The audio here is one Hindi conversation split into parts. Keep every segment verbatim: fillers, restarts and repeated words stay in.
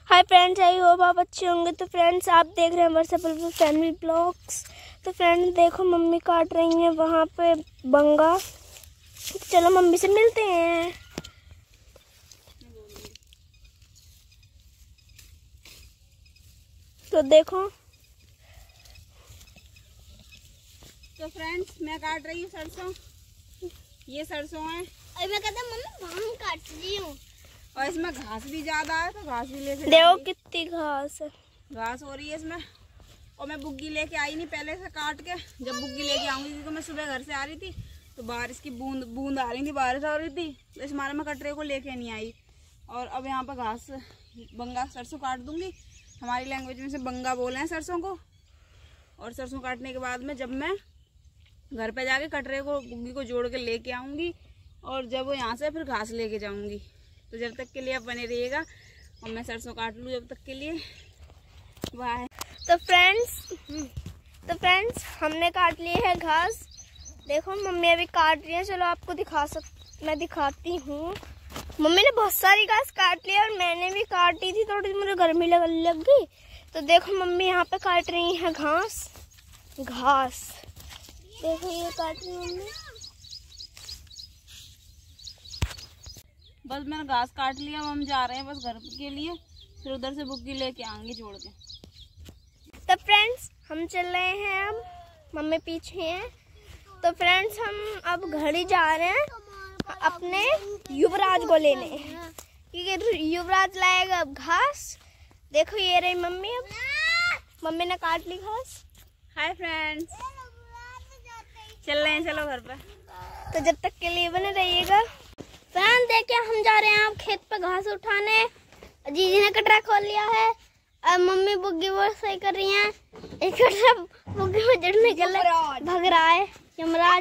हाय फ्रेंड्स, आई होप आप अच्छे होंगे। तो फ्रेंड्स, आप देख रहे हैं वर्षा फैमिली ब्लॉग्स। तो फ्रेंड्स देखो, मम्मी काट रही हैं वहाँ पे बंगा। चलो मम्मी से मिलते हैं। तो देखो, तो फ्रेंड्स मैं काट रही हूँ सरसों। ये सरसों है। अरे मैं कहता मम्मी वहाँ काट रही हूँ। और इसमें घास भी ज्यादा है तो घास भी लेके देखो कितनी घास है। घास हो रही है इसमें। और मैं बुग्गी लेके आई नहीं पहले से काट के। जब बुग्गी लेके आऊंगी, क्योंकि मैं सुबह घर से आ रही थी तो बारिश की बूंद बूंद आ रही थी, बारिश हो रही थी, तो इस मारे में कटरे को लेके नहीं आई। और अब यहाँ पर घास बंगा सरसों काट दूंगी। हमारी लैंग्वेज में से बंगा बोले हैं सरसों को। और सरसों काटने के बाद में जब मैं घर पे जाके कटरे को बुग्गी को जोड़ के लेके आऊंगी, और जब वो यहाँ से फिर घास लेके जाऊंगी। तो जब तक के लिए आप बने रहिएगा और मैं सरसों काट लूँ जब तक के लिए। बाय। तो फ्रेंड्स तो फ्रेंड्स हमने काट लिए है घास। देखो मम्मी अभी काट रही है। चलो आपको दिखा सक मैं दिखाती हूँ। मम्मी ने बहुत सारी घास काट ली और मैंने भी काटी थी, थोड़ी मुझे गर्मी लग लग गई। तो देखो मम्मी यहाँ पे काट रही है घास घास देखो ये काट रही है मम्मी। बस मैंने घास काट लिया। हम जा रहे हैं बस घर के लिए, फिर उधर से बुग्गी लेके आएंगे जोड़ के। तो फ्रेंड्स हम चल रहे हैं, अब मम्मी पीछे हैं। तो फ्रेंड्स हम अब घर ही जा रहे हैं अपने युवराज को लेने, क्योंकि युवराज लाएगा अब घास। देखो ये रही मम्मी। अब मम्मी ने काट ली घास। हाय फ्रेंड्स, चल रहे हैं, चलो घर पर। तो जब तक के लिए बने रहिएगा। फ्रेंड्स देखिए, हम जा रहे हैं अब खेत पे घास उठाने। जीजी ने कटरा खोल लिया है। अब मम्मी बुग्गी वो सही कर रही हैं। एक कटरा बुग्गी में जड़ने के लिए भाग रहा है यमराज।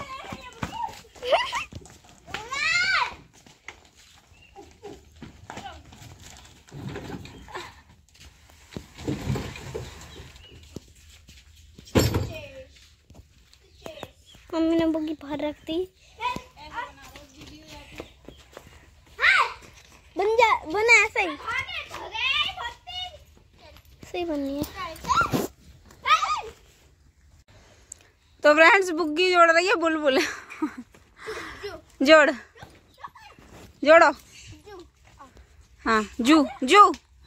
मम्मी ने बुग्गी बाहर रख दी। बन जा बना ऐसे ही सही बननी है। तो फ्रेंड्स बुग्गी जोड़ रही है बुलबुल। जोड़ जोड़ो। हाँ जू जू।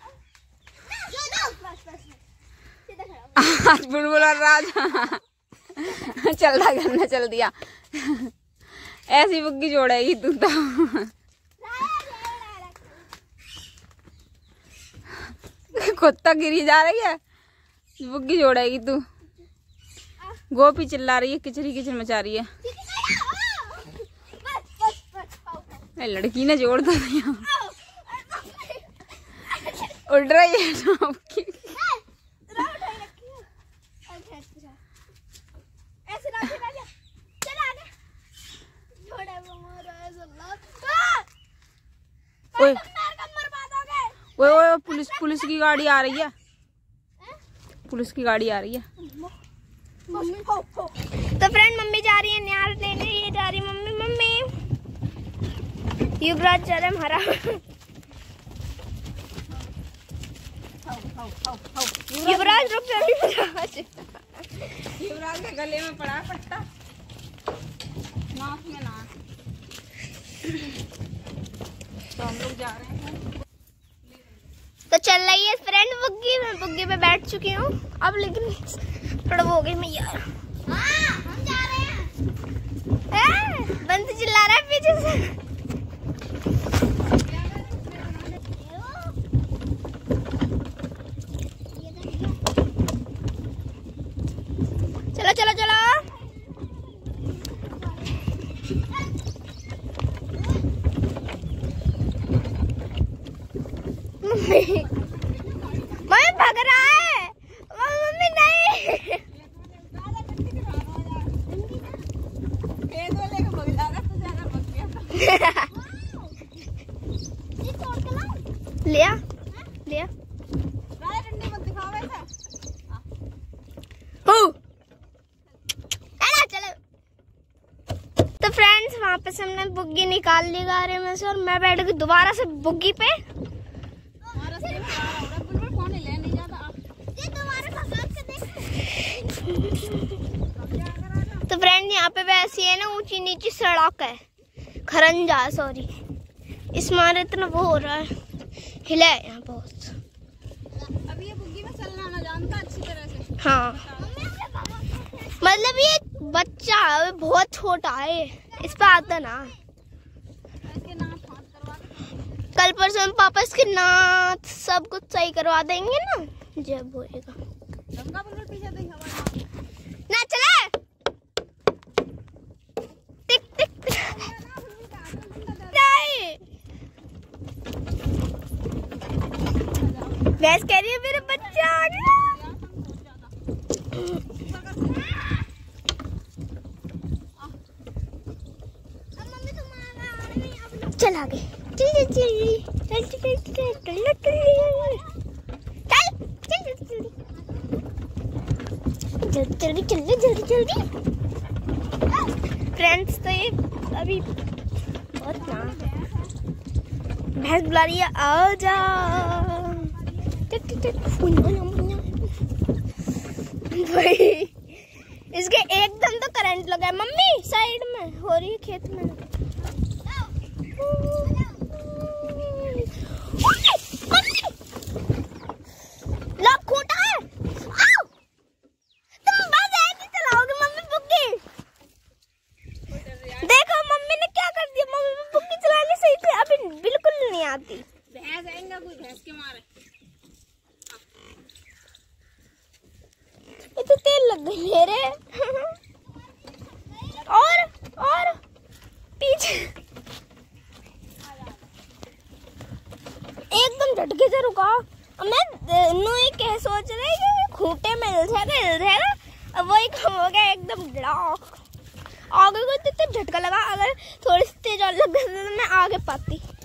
बुलबुल और राज चल रहा करना चल दिया। ऐसी बुग्गी जोड़ेगी तू तो। कुत्ता गिरी जा रही है, बुग्गी जोड़ेगी तू। गोपी चिल्ला रही है, किचरी किचर मचा रही है। ए, लड़की ने जोड़ दिया। उड़ रही है बुग्गी। ओए ओए ओए, पुलिस पुलिस की गाड़ी आ रही है। पुलिस की गाड़ी आ रही है। तो फ्रेंड मम्मी जा रही है न्यार लेने। ये जा रही मम्मी मम्मी युवराज जा रहा है हमारा। युवराज रुक जा। युवराज के गले में पड़ा पट्टा, नाक में नाक। तो हम लोग जा रहे हैं। तो चल रही है फ्रेंड बुग्गी। मैं बुग्गी पे बैठ चुकी हूँ अब, लेकिन थोड़ा वो हो गई मैं यार। हम जा रहे हैं। बंद चिल्ला रहा है पीछे से। चलो चलो चलो। मम्मी मम्मी भाग रहा है। मम्मी नहीं। लिया लिया चलो। तो फ्रेंड्स वहाँ पे से हमने बुग्गी निकाल ली गाड़ी में से, और मैं बैठ गई दोबारा से बुग्गी पे। फ्रेंड यहाँ पे वैसी है ना, ऊंची नीची सड़क है, खरंजा सॉरी, इस मारे इतना वो हो रहा है, हिला है यहाँ बहुत। अभी ये बुग्गी में चलना ना जानता अच्छी तरह से। हाँ मतलब ये बच्चा है, बहुत छोटा है, इस पे आता ना। इसके नाक हाथ करवा के कल परसों पापा इसके नाथ सब कुछ सही करवा देंगे ना, जब होएगा। गंगा बुलबुल पीछे देख हवा ना चले टिक टिक टिक। नहीं वैस कह रही है मेरा बच्चा आ गया। चल आगे चल चल चल चल चल चल चल जल्दी जल्दी जल्दी जल्दी। फ्रेंड्स तो ये अभी बहुत ना भैंस बुला रही है, आ जा। भाई इसके एकदम तो करंट लगा है। मम्मी साइड में हो रही है खेत में। लॉक खोटा है। तुम बस ऐसे चलाओगे मम्मी बुग्गी। देखो मम्मी ने क्या कर दिया, मम्मी को बुग्गी चलानी सही थी, अभी बिल्कुल नहीं आती। भैंस आएगा कोई भैंस के मारे। ये तो तेल लग गई मेरे। और और पीछे एकदम झटके से रुका। मैं नो ये क्या सोच रही कि खूंटे में हिल जाएगा हिल जाएगा, अब वही कम हो गया एकदम डॉक। आगे को तो झटका लगा, अगर थोड़ी सी तेज और लग गई तो मैं आगे पाती।